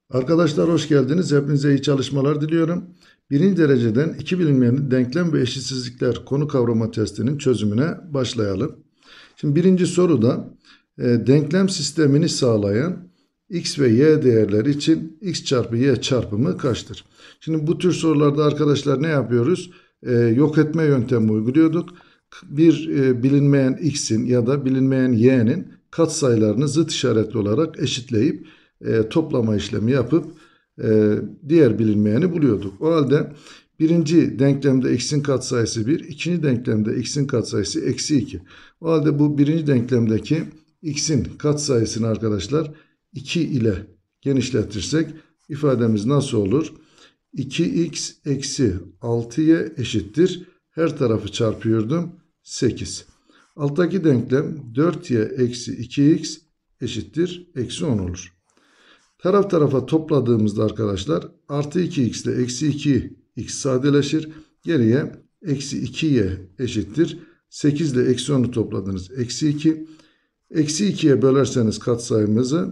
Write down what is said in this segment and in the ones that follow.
Arkadaşlar hoş geldiniz. Hepinize iyi çalışmalar diliyorum. Birinci dereceden iki bilinmeyenin denklem ve eşitsizlikler konu kavrama testinin çözümüne başlayalım. Şimdi birinci soruda denklem sistemini sağlayan x ve y değerleri için x çarpı y çarpımı kaçtır? Şimdi bu tür sorularda arkadaşlar ne yapıyoruz? Yok etme yöntemi uyguluyorduk. Bir bilinmeyen x'in ya da bilinmeyen y'nin katsayılarını zıt işaretli olarak eşitleyip toplama işlemi yapıp diğer bilinmeyeni buluyorduk. O halde birinci denklemde x'in katsayısı 1, ikinci denklemde x'in katsayısı eksi 2. O halde bu birinci denklemdeki x'in katsayısını arkadaşlar 2 ile genişletirsek ifademiz nasıl olur? 2x eksi 6y eşittir. Her tarafı çarpıyordum. 8. Alttaki denklem 4y eksi 2x eşittir. Eksi 10 olur. Taraf tarafa topladığımızda arkadaşlar artı 2x ile eksi 2x sadeleşir. Geriye eksi 2y eşittir. 8 ile eksi 10'u topladınız. Eksi 2. Eksi 2'ye bölerseniz katsayımızı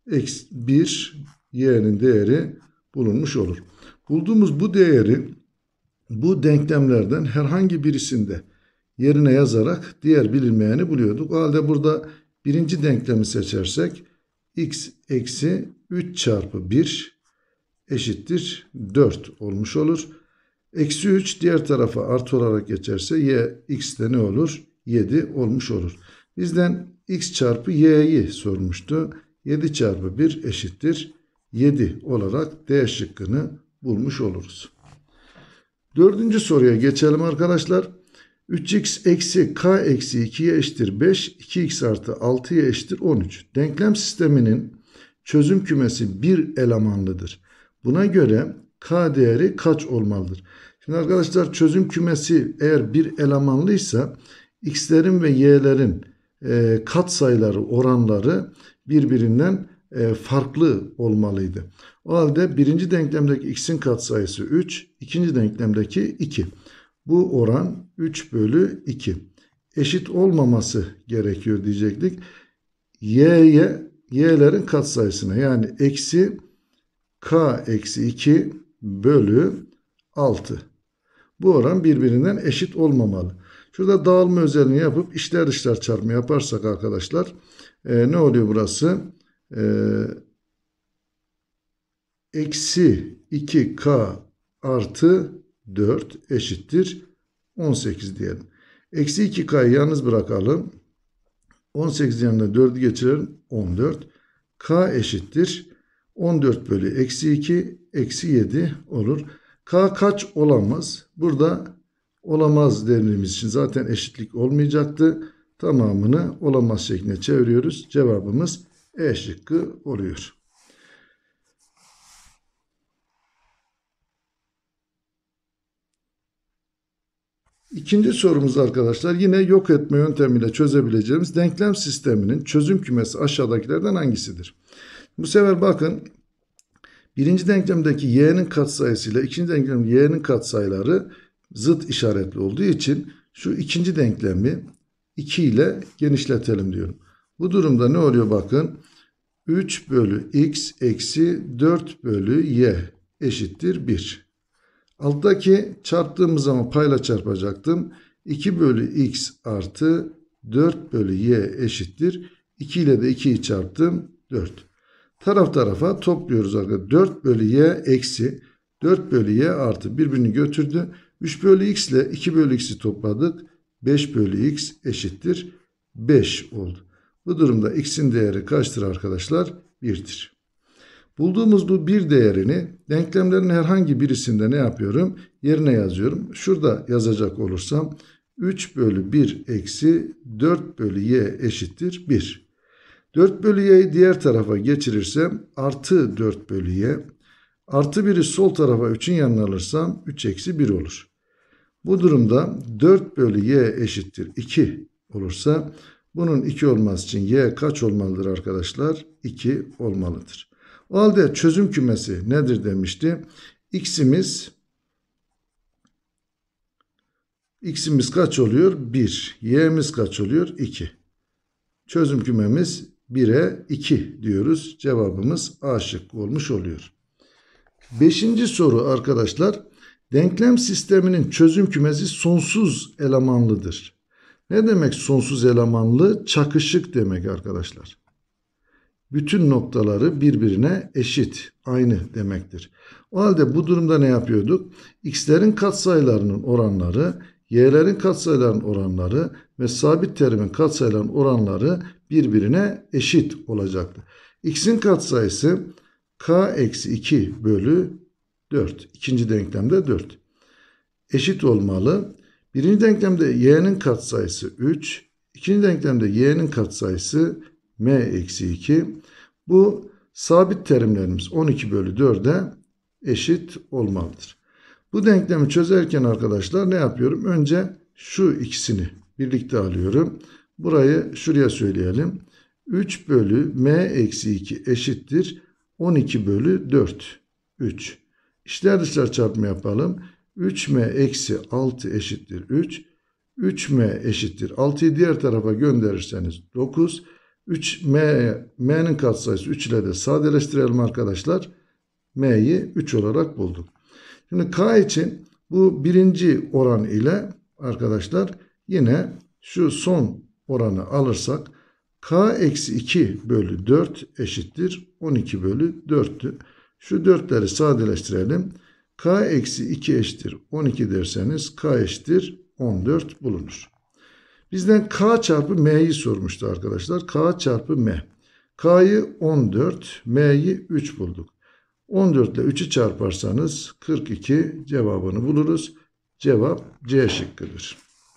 1 y'nin değeri bulunmuş olur. Bulduğumuz bu değeri bu denklemlerden herhangi birisinde yerine yazarak diğer bilinmeyeni buluyorduk. O halde burada birinci denklemi seçersek x eksi 3 çarpı 1 eşittir 4 olmuş olur. Eksi 3 diğer tarafa artı olarak geçerse y x de ne olur? 7 olmuş olur. Bizden x çarpı y'yi sormuştu. 7 çarpı 1 eşittir 7 olarak D şıkkını bulmuş oluruz. Dördüncü soruya geçelim arkadaşlar. 3x eksi k eksi 2'ye eşittir 5, 2x artı 6'ya eşittir 13. Denklem sisteminin çözüm kümesi bir elemanlıdır. Buna göre k değeri kaç olmalıdır? Şimdi arkadaşlar çözüm kümesi eğer bir elemanlıysa x'lerin ve y'lerin katsayıları, oranları birbirinden farklı olmalıydı. O halde birinci denklemdeki x'in katsayısı 3, ikinci denklemdeki 2. Bu oran 3 bölü 2. Eşit olmaması gerekiyor diyecektik. Y'lerin katsayısına yani eksi k eksi 2 bölü 6. Bu oran birbirinden eşit olmamalı. Şurada dağılma özelliğini yapıp içler dışlar çarpımı yaparsak arkadaşlar ne oluyor burası? Eksi 2k artı 4 eşittir 18 diyelim. Eksi 2k'yı yalnız bırakalım. 18 yanına 4'ü geçirelim. 14. K eşittir 14 bölü eksi 2 eksi 7 olur. K kaç olamaz? Burada olamaz dediğimiz için zaten eşitlik olmayacaktı. Tamamını olamaz şekline çeviriyoruz. Cevabımız E şıkkı oluyor. İkinci sorumuz arkadaşlar yine yok etme yöntemiyle çözebileceğimiz denklem sisteminin çözüm kümesi aşağıdakilerden hangisidir? Bu sefer bakın birinci denklemdeki y'nin katsayısıyla ikinci denklemdeki y'nin katsayıları zıt işaretli olduğu için şu ikinci denklemi 2 ile genişletelim diyorum. Bu durumda ne oluyor bakın? 3 bölü x eksi 4 bölü y eşittir 1. Alttaki çarptığımız zaman payla çarpacaktım. 2 bölü x artı 4 bölü y eşittir. 2 ile de 2'yi çarptım. 4. Taraf tarafa topluyoruz arkadaşlar. 4 bölü y eksi 4 bölü y artı birbirini götürdü. 3 bölü x ile 2 bölü x'i topladık. 5 bölü x eşittir 5 oldu. Bu durumda x'in değeri kaçtır arkadaşlar? 1'dir. Bulduğumuz bu bir değerini denklemlerin herhangi birisinde ne yapıyorum? Yerine yazıyorum. Şurada yazacak olursam 3 bölü 1 eksi 4 bölü y eşittir 1. 4 bölü y'yi diğer tarafa geçirirsem artı 4 bölü y. Artı 1'i sol tarafa 3'ün yanına alırsam 3 eksi 1 olur. Bu durumda 4 bölü y eşittir 2 olursa bunun 2 olması için y kaç olmalıdır arkadaşlar? 2 olmalıdır. O halde çözüm kümesi nedir demişti? X'imiz kaç oluyor? 1. Y'miz kaç oluyor? 2. Çözüm kümemiz 1'e 2 diyoruz. Cevabımız A şıkkı olmuş oluyor. 5. soru arkadaşlar. Denklem sisteminin çözüm kümesi sonsuz elemanlıdır. Ne demek sonsuz elemanlı? Çakışık demek arkadaşlar. Bütün noktaları birbirine eşit, aynı demektir. O halde bu durumda ne yapıyorduk? X'lerin katsayılarının oranları, Y'lerin katsayılarının oranları ve sabit terimin katsayılarının oranları birbirine eşit olacaktı. X'in katsayısı K eksi 2 bölü 4. İkinci denklemde 4. Eşit olmalı. Birinci denklemde Y'nin katsayısı 3. İkinci denklemde Y'nin katsayısı M eksi 2. Bu sabit terimlerimiz 12 bölü 4'e eşit olmalıdır. Bu denklemi çözerken arkadaşlar ne yapıyorum? Önce şu ikisini birlikte alıyorum. Burayı şuraya söyleyelim. 3 bölü M eksi 2 eşittir 12 bölü 4. 3. İçler dışlar çarpımı yapalım. 3M eksi 6 eşittir 3. 3M eşittir 6'yı diğer tarafa gönderirseniz 9. M'nin katsayısı 3 ile de sadeleştirelim arkadaşlar. M'yi 3 olarak bulduk. Şimdi K için bu birinci oran ile arkadaşlar yine şu son oranı alırsak K eksi 2 bölü 4 eşittir 12 bölü 4'tü. Şu 4'leri sadeleştirelim. K eksi 2 eşittir 12 derseniz K eşittir 14 bulunur. Bizden K çarpı M'yi sormuştu arkadaşlar. K çarpı M. K'yı 14, M'yi 3 bulduk. 14 ile 3'ü çarparsanız 42 cevabını buluruz. Cevap C şıkkıdır.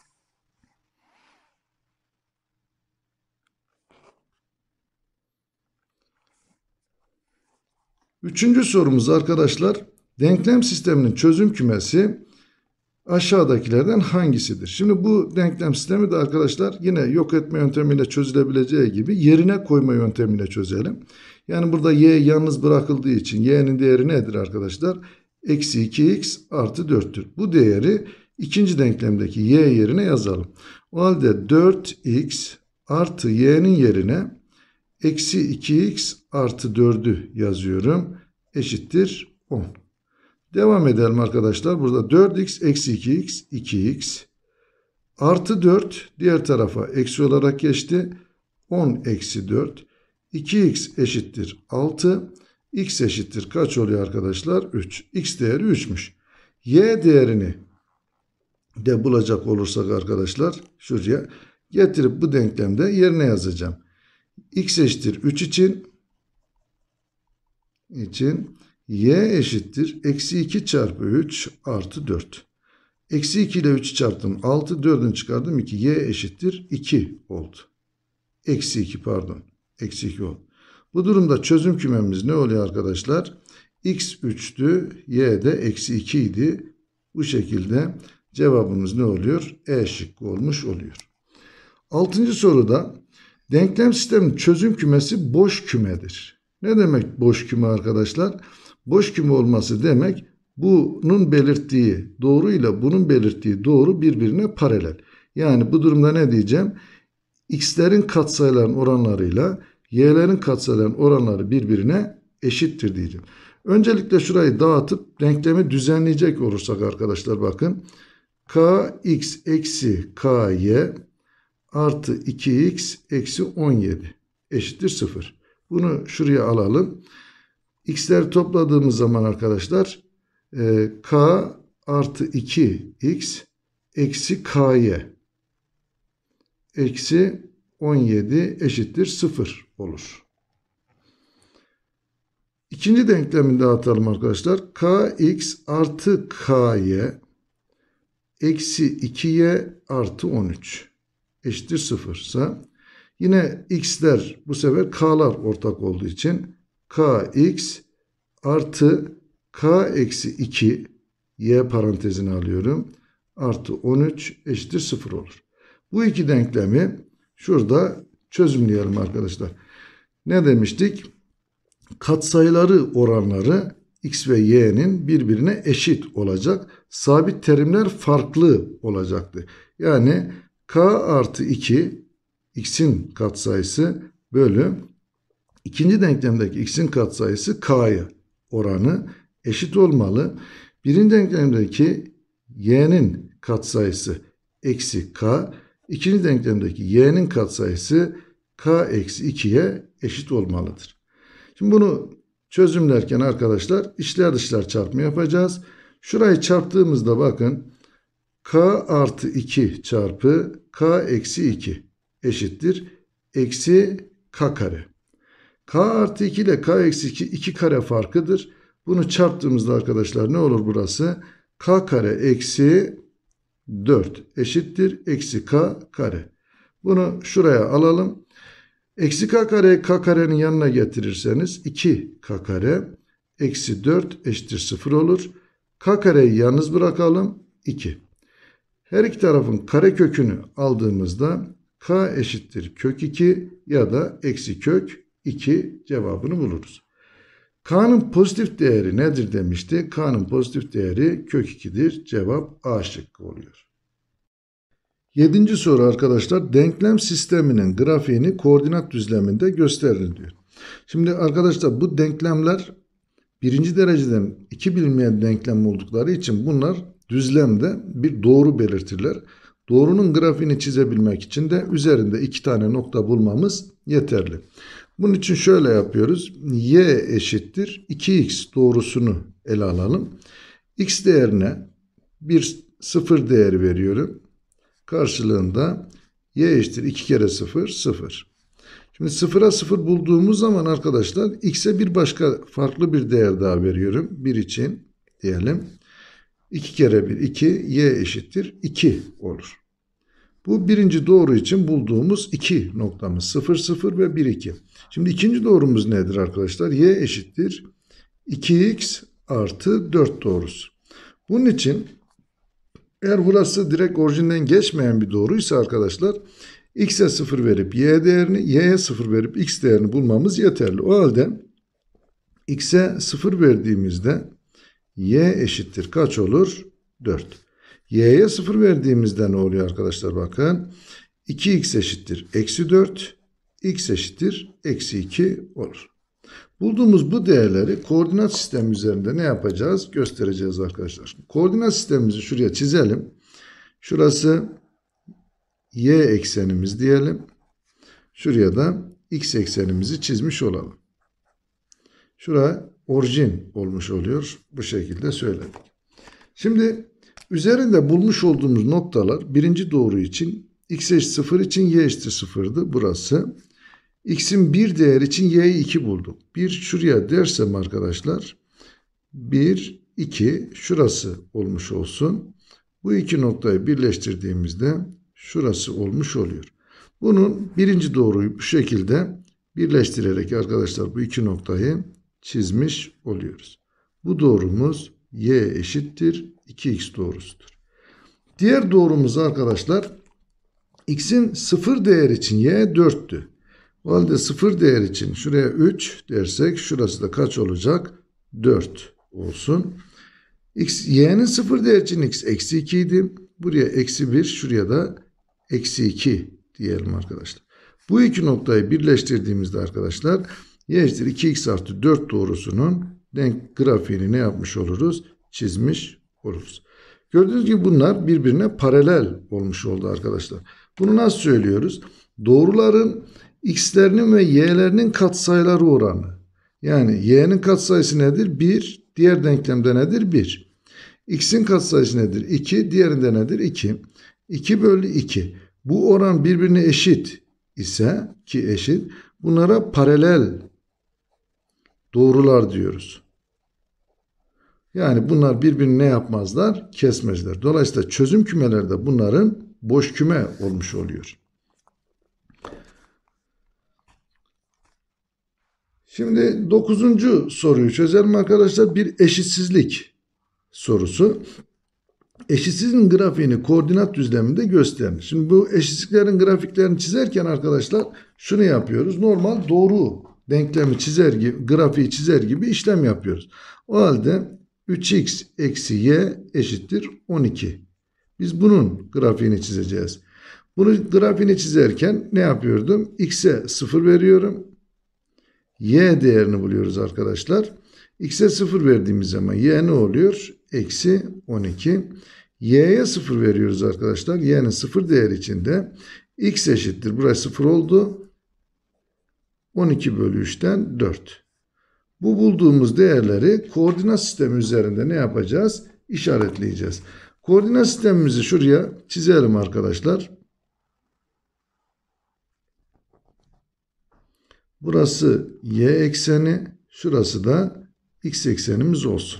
Üçüncü sorumuz arkadaşlar. Denklem sisteminin çözüm kümesi aşağıdakilerden hangisidir? Şimdi bu denklem sistemi de arkadaşlar yine yok etme yöntemiyle çözülebileceği gibi yerine koyma yöntemiyle çözelim. Yani burada y yalnız bırakıldığı için y'nin değeri nedir arkadaşlar? Eksi 2x artı 4'tür. Bu değeri ikinci denklemdeki y yerine yazalım. O halde 4x artı y'nin yerine eksi 2x artı 4'ü yazıyorum. Eşittir 10. Devam edelim arkadaşlar. Burada 4x eksi 2x 2x artı 4 diğer tarafa eksi olarak geçti. 10 eksi 4. 2x eşittir 6. X eşittir kaç oluyor arkadaşlar? 3. X değeri 3'müş. Y değerini de bulacak olursak arkadaşlar şuraya getirip bu denklemde yerine yazacağım. X eşittir 3 için y eşittir eksi 2 çarpı 3 artı 4. Eksi 2 ile 3'ü çarptım 6, 4'ünü çıkardım 2. Y eşittir 2 oldu. Eksi 2 pardon. Eksi 2 oldu. Bu durumda çözüm kümemiz ne oluyor arkadaşlar? X 3'tü, y de eksi 2 idi. Bu şekilde cevabımız ne oluyor? E şıkkı olmuş oluyor. 6. soruda denklem sisteminin çözüm kümesi boş kümedir. Ne demek boş küme arkadaşlar? Boş küme olması demek bunun belirttiği doğru ile bunun belirttiği doğru birbirine paralel. Yani bu durumda ne diyeceğim? X'lerin katsayıların oranlarıyla y'lerin katsayıların oranları birbirine eşittir diyeceğim. Öncelikle şurayı dağıtıp denklemi düzenleyecek olursak arkadaşlar bakın. Kx eksi ky artı 2x eksi 17 eşittir 0. Bunu şuraya alalım. X'leri topladığımız zaman arkadaşlar k artı 2x eksi ky eksi 17 eşittir 0 olur. İkinci denklemini dağıtalım arkadaşlar. Kx artı ky eksi 2y artı 13 eşittir 0 ise yine x'ler bu sefer k'lar ortak olduğu için kx artı k eksi 2 y parantezine alıyorum artı 13 eşittir 0 olur. Bu iki denklemi şurada çözümleyelim arkadaşlar. Ne demiştik? Katsayıları oranları x ve y'nin birbirine eşit olacak. Sabit terimler farklı olacaktı. Yani k artı 2 x'in katsayısı bölü ikinci denklemdeki x'in katsayısı k'ya oranı eşit olmalı. Birinci denklemdeki y'nin katsayısı eksi k, ikinci denklemdeki y'nin katsayısı k eksi 2'ye eşit olmalıdır. Şimdi bunu çözümlerken arkadaşlar içler dışlar çarpımı yapacağız. Şurayı çarptığımızda bakın k artı 2 çarpı k eksi 2 eşittir eksi k kare. K artı 2 ile k eksi 2 kare farkıdır. Bunu çarptığımızda arkadaşlar ne olur burası? K kare eksi 4 eşittir eksi k kare. Bunu şuraya alalım. Eksi k kareyi k karenin yanına getirirseniz 2k kare eksi 4 eşittir 0 olur. K kareyi yalnız bırakalım 2. Her iki tarafın kare kökünü aldığımızda k eşittir kök 2 ya da eksi kök 2 cevabını buluruz. K'nın pozitif değeri nedir demişti? K'nın pozitif değeri kök 2'dir. Cevap A şıkkı oluyor. 7. soru arkadaşlar, denklem sisteminin grafiğini koordinat düzleminde gösterin diyor. Şimdi arkadaşlar bu denklemler birinci dereceden iki bilinmeyen denklem oldukları için bunlar düzlemde bir doğru belirtirler. Doğrunun grafiğini çizebilmek için de üzerinde 2 tane nokta bulmamız yeterli. Bunun için şöyle yapıyoruz. Y eşittir 2x doğrusunu ele alalım. X değerine bir sıfır değeri veriyorum. Karşılığında y eşittir 2 kere 0, 0. Şimdi 0'a 0 bulduğumuz zaman arkadaşlar x'e bir başka farklı bir değer daha veriyorum. 1 için diyelim. 2 kere 1, 2, y eşittir 2 olur. Bu birinci doğru için bulduğumuz 2 noktamız 0, 0 ve 1, 2. Şimdi ikinci doğrumuz nedir arkadaşlar? Y eşittir 2x artı 4 doğrusu. Bunun için eğer burası direkt orijinden geçmeyen bir doğruysa arkadaşlar x'e 0 verip y değerini, y'ye 0 verip x değerini bulmamız yeterli. O halde x'e 0 verdiğimizde y eşittir kaç olur? 4. Y'ye 0 verdiğimizde ne oluyor arkadaşlar bakın. 2x eşittir eksi 4. X eşittir eksi 2 olur. Bulduğumuz bu değerleri koordinat sistemi üzerinde ne yapacağız? Göstereceğiz arkadaşlar. Koordinat sistemimizi şuraya çizelim. Şurası y eksenimiz diyelim. Şuraya da x eksenimizi çizmiş olalım. Şuraya orijin olmuş oluyor. Bu şekilde söyledik. Şimdi üzerinde bulmuş olduğumuz noktalar birinci doğru için x eşit 0 için y eşittir 0'dı. Burası. X'in bir değer için y'yi 2 bulduk. 1 şuraya dersem arkadaşlar 1, 2 şurası olmuş olsun. Bu iki noktayı birleştirdiğimizde şurası olmuş oluyor. Bunun birinci doğruyu bu şekilde birleştirerek arkadaşlar bu iki noktayı çizmiş oluyoruz. Bu doğrumuz y eşittir 2x doğrusudur. Diğer doğrumuz arkadaşlar x'in 0 değer için y 4'tü. O halde 0 değer için şuraya 3 dersek şurası da kaç olacak? 4 olsun. Y'nin 0 değer için x eksi 2 idi. Buraya eksi 1, şuraya da eksi 2 diyelim arkadaşlar. Bu iki noktayı birleştirdiğimizde arkadaşlar y eşittir 2x artı 4 doğrusunun grafiğini ne yapmış oluruz? Çizmiş oluruz. Gördüğünüz gibi bunlar birbirine paralel olmuş oldu arkadaşlar. Bunu nasıl söylüyoruz? Doğruların x'lerinin ve y'lerinin katsayıları oranı. Yani y'nin katsayısı nedir? 1. Diğer denklemde nedir? 1. X'in katsayısı nedir? 2. Diğerinde nedir? 2. 2 bölü 2. Bu oran birbirine eşit ise ki eşit. Bunlara paralel doğrular diyoruz. Yani bunlar birbirini ne yapmazlar? Kesmezler. Dolayısıyla çözüm kümelerde bunların boş küme olmuş oluyor. Şimdi 9. soruyu çözelim arkadaşlar. Bir eşitsizlik sorusu. Eşitsizliğin grafiğini koordinat düzleminde gösterin. Şimdi bu eşitsizliklerin grafiklerini çizerken arkadaşlar şunu yapıyoruz. Normal doğru denklemi çizer gibi, grafiği çizer gibi işlem yapıyoruz. O halde 3x eksi y eşittir 12. Biz bunun grafiğini çizeceğiz. Bunu grafiğini çizerken ne yapıyordum? X'e 0 veriyorum. Y değerini buluyoruz arkadaşlar. X'e 0 verdiğimiz zaman Y ne oluyor? Eksi 12. Y'ye 0 veriyoruz arkadaşlar. Y'nin 0 değeri içinde X eşittir. Burası 0 oldu. 12 bölü 3'ten 4. Bu bulduğumuz değerleri koordinat sistemi üzerinde ne yapacağız? İşaretleyeceğiz. Koordinat sistemimizi şuraya çizelim arkadaşlar. Burası y ekseni, şurası da x eksenimiz olsun.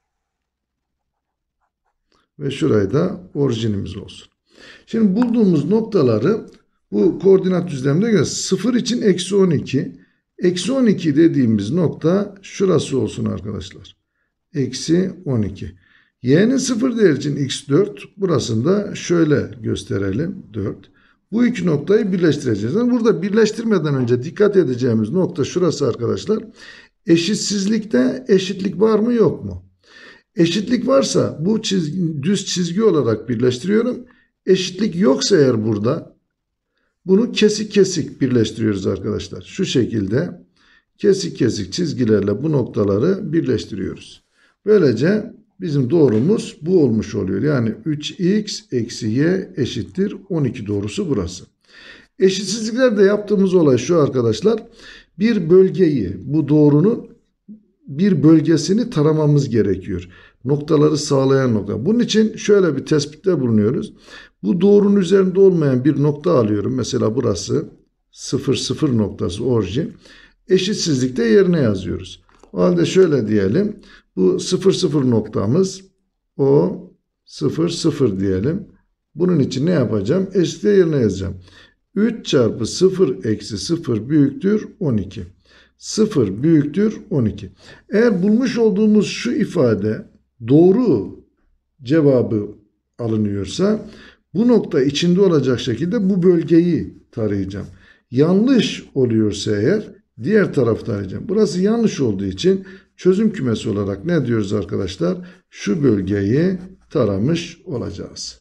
Ve şurayı da orijinimiz olsun. Şimdi bulduğumuz noktaları bu koordinat düzleminde görüyoruz. 0 için eksi 12. Eksi 12 dediğimiz nokta şurası olsun arkadaşlar. Eksi 12. Y'nin 0 değeri için x4. Burasını da şöyle gösterelim. 4. Bu iki noktayı birleştireceğiz. Yani burada birleştirmeden önce dikkat edeceğimiz nokta şurası arkadaşlar. Eşitsizlikte eşitlik var mı yok mu? Eşitlik varsa bu düz çizgi olarak birleştiriyorum. Eşitlik yoksa eğer burada bunu kesik kesik birleştiriyoruz arkadaşlar. Şu şekilde kesik kesik çizgilerle bu noktaları birleştiriyoruz. Böylece bizim doğrumuz bu olmuş oluyor. Yani 3x eksi y eşittir 12 doğrusu burası. Eşitsizliklerde yaptığımız olay şu arkadaşlar. Bir bölgeyi, bu doğrunun bir bölgesini taramamız gerekiyor. Noktaları sağlayan nokta. Bunun için şöyle bir tespitte bulunuyoruz. Bu doğrunun üzerinde olmayan bir nokta alıyorum. Mesela burası 0, 0 noktası orijin. Eşitsizlikte yerine yazıyoruz. O halde şöyle diyelim. Bu 0, 0 noktamız o 0, 0 diyelim. Bunun için ne yapacağım? Eşitlikte yerine yazacağım. 3 çarpı 0 eksi 0 büyüktür 12. 0 büyüktür 12. Eğer bulmuş olduğumuz şu ifade doğru cevabı alınıyorsa bu nokta içinde olacak şekilde bu bölgeyi tarayacağım. Yanlış oluyorsa eğer diğer tarafta arayacağım. Burası yanlış olduğu için çözüm kümesi olarak ne diyoruz arkadaşlar? Şu bölgeyi taramış olacağız.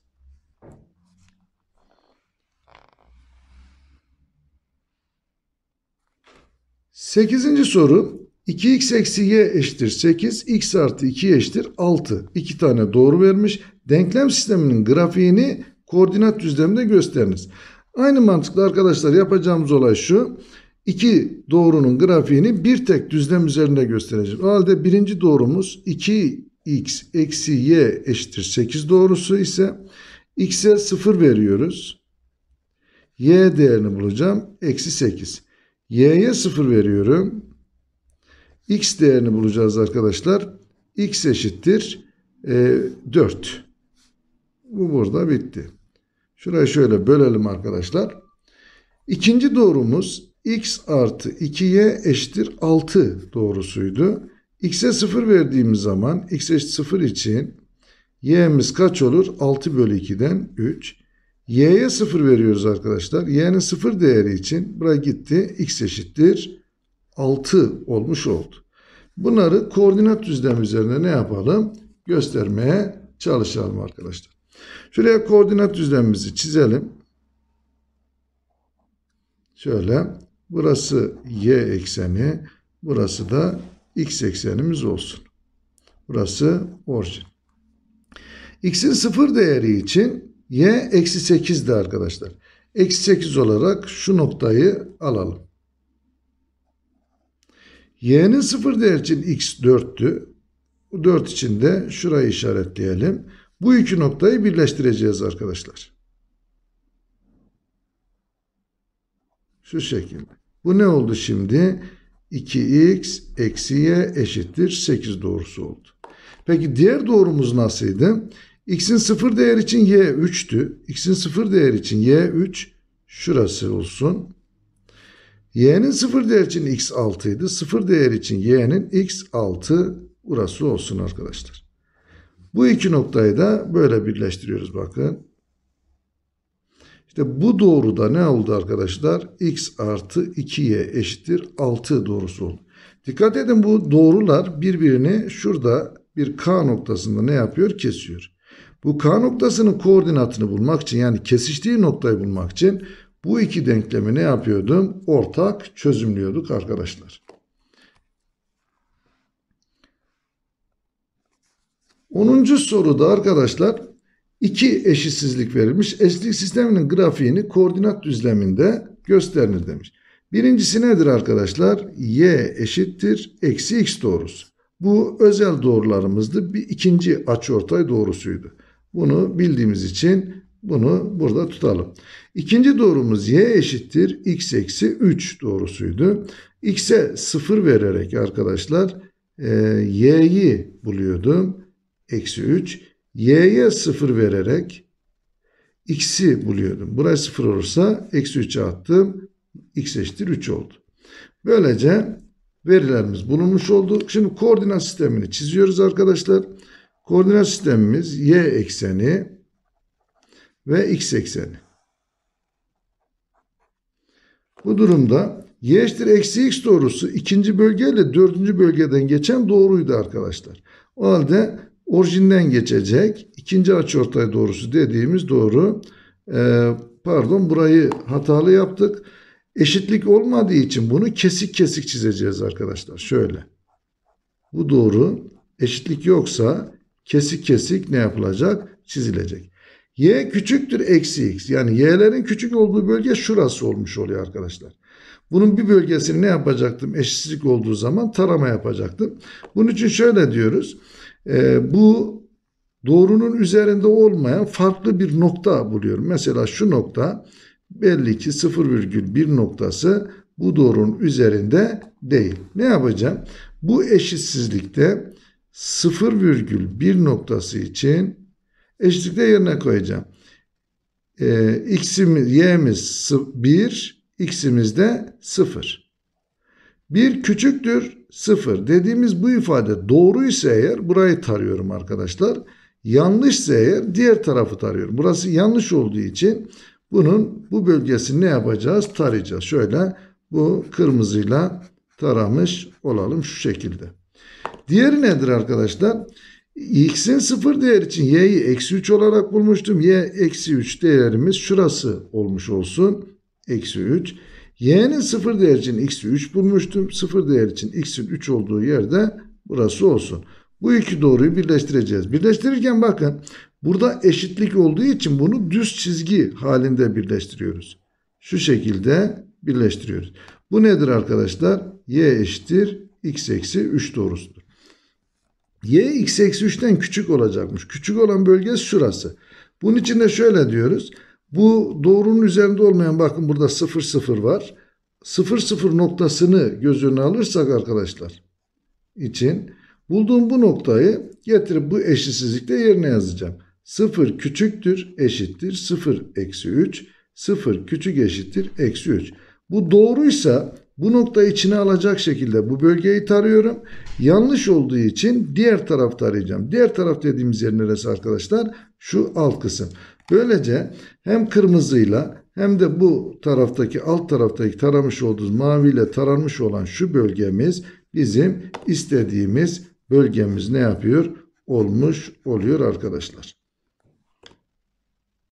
8. soru. 2x eksi y eşittir 8, x artı 2 eşittir 6. 2 tane doğru vermiş. Denklem sisteminin grafiğini koordinat düzleminde gösteriniz. Aynı mantıkla arkadaşlar yapacağımız olay şu. İki doğrunun grafiğini bir tek düzlem üzerinde göstereceğim. O halde birinci doğrumuz 2x eksi y eşittir 8 doğrusu ise x'e 0 veriyoruz. Y değerini bulacağım. Eksi 8. Y'ye 0 veriyorum. X değerini bulacağız arkadaşlar. X eşittir 4. Bu burada bitti. Şurayı şöyle bölelim arkadaşlar. İkinci doğrumuz x artı 2y eşittir 6 doğrusuydu. X'e 0 verdiğimiz zaman x eşit 0 için y'miz kaç olur? 6 bölü 2'den 3. Y'ye 0 veriyoruz arkadaşlar. Y'nin 0 değeri için buraya gitti. X eşittir 6 olmuş oldu. Bunları koordinat düzlemi üzerinde ne yapalım? Göstermeye çalışalım arkadaşlar. Şuraya koordinat düzlemimizi çizelim. Şöyle. Burası y ekseni. Burası da x eksenimiz olsun. Burası orijin. X'in 0 değeri için y eksi 8'di arkadaşlar. Eksi 8 olarak şu noktayı alalım. Y'nin 0 değeri için x 4'tü. Bu 4 için de şurayı işaretleyelim. Bu iki noktayı birleştireceğiz arkadaşlar. Şu şekilde. Bu ne oldu şimdi? 2x eksi y eşittir 8 doğrusu oldu. Peki diğer doğrumuz nasıldı? X'in 0 değeri için y 3'tü. X'in 0 değeri için y 3 şurası olsun. Y'nin 0 değeri için x 6 idi. 0 değeri için y'nin x 6 burası olsun arkadaşlar. Bu iki noktayı da böyle birleştiriyoruz bakın. İşte bu doğruda ne oldu arkadaşlar? X artı 2y eşittir 6 doğrusu oldu. Dikkat edin bu doğrular birbirini şurada bir K noktasında ne yapıyor? Kesiyor. Bu K noktasının koordinatını bulmak için, yani kesiştiği noktayı bulmak için bu iki denklemi ne yapıyordum? Ortak çözümlüyorduk arkadaşlar. 10. soruda arkadaşlar iki eşitsizlik verilmiş. Eşitlik sisteminin grafiğini koordinat düzleminde gösterir demiş. Birincisi nedir arkadaşlar? Y eşittir eksi x doğrusu. Bu özel doğrularımızdı. Bir ikinci açıortay doğrusuydu. Bunu bildiğimiz için bunu burada tutalım. İkinci doğrumuz y eşittir x eksi 3 doğrusuydu. X'e 0 vererek arkadaşlar y'yi buluyordum. Eksi 3. Y'ye 0 vererek x'i buluyordum. Burası 0 olursa eksi 3'e attım. X eşittir 3 oldu. Böylece verilerimiz bulunmuş oldu. Şimdi koordinat sistemini çiziyoruz arkadaşlar. Koordinat sistemimiz y ekseni ve x ekseni. Bu durumda y eşittir eksi x doğrusu ikinci bölgeyle dördüncü bölgeden geçen doğruydu arkadaşlar. O halde orijinden geçecek ikinci açıortay doğrusu dediğimiz doğru. Burayı hatalı yaptık. Eşitlik olmadığı için bunu kesik kesik çizeceğiz arkadaşlar. Şöyle. Bu doğru. Eşitlik yoksa kesik kesik ne yapılacak? Çizilecek. Y küçüktür eksi x. Yani y'lerin küçük olduğu bölge şurası olmuş oluyor arkadaşlar. Bunun bir bölgesini ne yapacaktım? Eşitsizlik olduğu zaman tarama yapacaktım. Bunun için şöyle diyoruz. Bu doğrunun üzerinde olmayan farklı bir nokta buluyorum. Mesela şu nokta belli ki 0,1 noktası bu doğrunun üzerinde değil. Ne yapacağım? Bu eşitsizlikte 0,1 noktası için eşitlikte yerine koyacağım. Y'miz 1, x'imiz de 0. 1 küçüktür 0 dediğimiz bu ifade doğruysa eğer burayı tarıyorum arkadaşlar. Yanlışsa eğer diğer tarafı tarıyorum. Burası yanlış olduğu için bunun bu bölgesini ne yapacağız? Tarayacağız. Şöyle bu kırmızıyla taramış olalım şu şekilde. Diğeri nedir arkadaşlar? X'in 0 değer için y'yi eksi 3 olarak bulmuştum. Y eksi 3 değerimiz şurası olmuş olsun. Eksi 3. Y'nin 0 değer için x'i 3 bulmuştum. 0 değer için x'in 3 olduğu yerde burası olsun. Bu iki doğruyu birleştireceğiz. Birleştirirken bakın burada eşitlik olduğu için bunu düz çizgi halinde birleştiriyoruz. Şu şekilde birleştiriyoruz. Bu nedir arkadaşlar? Y eşittir x eksi 3 doğrusudur. Y x eksi 3'ten küçük olacakmış. Küçük olan bölge şurası. Bunun için de şöyle diyoruz. Bu doğrunun üzerinde olmayan bakın burada 0 0 var. 0 0 noktasını göz önüne alırsak arkadaşlar için bulduğum bu noktayı getirip bu eşitsizlikte yerine yazacağım. 0 küçüktür eşittir 0 eksi 3. 0 küçük eşittir eksi 3. Bu doğruysa bu noktayı içine alacak şekilde bu bölgeyi tarıyorum. Yanlış olduğu için diğer tarafta arayacağım. Diğer taraf dediğimiz yer neresi arkadaşlar? Şu alt kısım. Böylece hem kırmızıyla hem de bu taraftaki alt taraftaki taramış olduğumuz maviyle taranmış olan şu bölgemiz bizim istediğimiz bölgemiz ne yapıyor? Olmuş oluyor arkadaşlar.